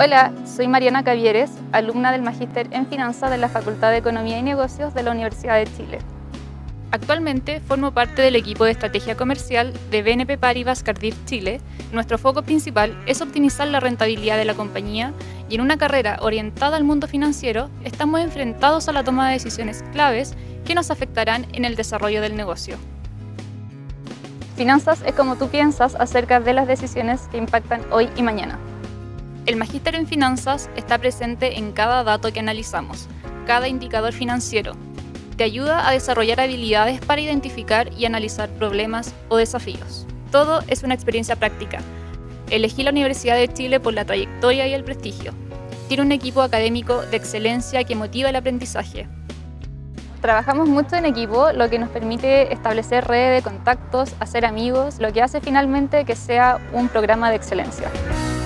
Hola, soy Mariana Cavieres, alumna del Magíster en Finanzas de la Facultad de Economía y Negocios de la Universidad de Chile. Actualmente formo parte del equipo de estrategia comercial de BNP Paribas Cardif Chile. Nuestro foco principal es optimizar la rentabilidad de la compañía y en una carrera orientada al mundo financiero estamos enfrentados a la toma de decisiones claves que nos afectarán en el desarrollo del negocio. Finanzas es como tú piensas acerca de las decisiones que impactan hoy y mañana. El Magíster en Finanzas está presente en cada dato que analizamos, cada indicador financiero. Te ayuda a desarrollar habilidades para identificar y analizar problemas o desafíos. Todo es una experiencia práctica. Elegí la Universidad de Chile por la trayectoria y el prestigio. Tiene un equipo académico de excelencia que motiva el aprendizaje. Trabajamos mucho en equipo, lo que nos permite establecer redes de contactos, hacer amigos, lo que hace finalmente que sea un programa de excelencia.